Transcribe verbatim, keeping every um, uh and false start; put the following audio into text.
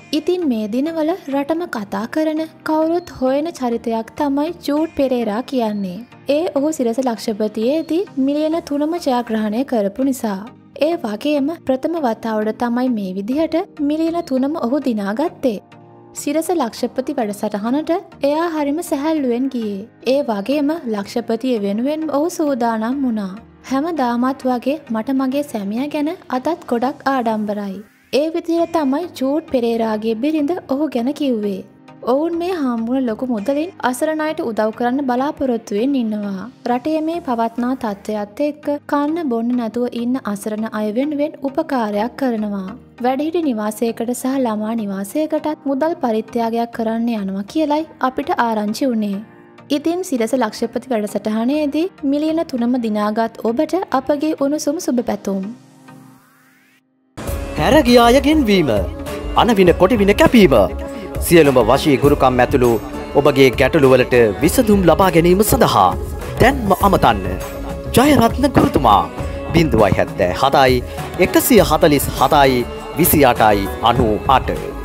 ඉතින් මේ දිනවල රටම කතා කරන කවුරුත් හොයන චරිතයක් තමයි ජූඩ් පෙරේරා කියන්නේ. ඒ ඔහු සිරස ලක්ෂපතියේදී මිලියන තුනම ජයග්‍රහණය කරපු නිසා. ඒ වගේම ප්‍රථම වතාවට තමයි මේ විදිහට මිලියන තුනම ඔහු දිනාගත්තේ. සිරස ලක්ෂපති වැඩසටහනට එයා හරිම සැහැල්ලුවෙන් ගියේ. ඒ වගේම ලක්ෂපතිය වෙනුවෙන් ඔහු සූදානම් වුණා. හැමදාමත් වගේ මට මගේ සැමියා ගැන අදත් ගොඩක් ආඩම්බරයි. ඒ විදිහට තමයි ජූඩ් පෙරේරාගේ බිරිඳ ඔහු ගැන කිව්වේ. ඔවුන් මේ හම්බුන ලොකු මුදලින් අසරණ අයට උදව් කරන්න බලාපොරොත්තු වෙමින් ඉන්නවා. රටේ මේ පවත්නා තත්ත්වයත් එක්ක කන්න බොන්න නැතුව ඉන්න අසරණ අය වෙනුවෙන් උපකාරයක් කරනවා. වැඩිහිටි නිවාසයකට සහ ළමා නිවාසයකටත් මුදල් පරිත්‍යාගයක් කරන්න යනවා කියලයි අපිට ආරංචි වුණේ. ඉතින් සිරස ලක්ෂපති වැඩසටහනේදී මිලියන තුනම දිනාගත් ඔබට අපගේ උණුසුම් සුබ පැතුම්. හැරගියාය ගෙන්වීම, අනවින කොටිවින කැපීම, සියලුම වශී ගුරුකම් ඇතුළු ඔබගේ ගැටලුවලට විසඳුම් ලබා ගැනීම සඳහා දැන්ම අමතන්න. ජයරත්න ගුරුතුමා බිංදුවයි හැත්තෑ හතයි එකසිය හතලිස් හතයි විසි අටයි අනූ අට.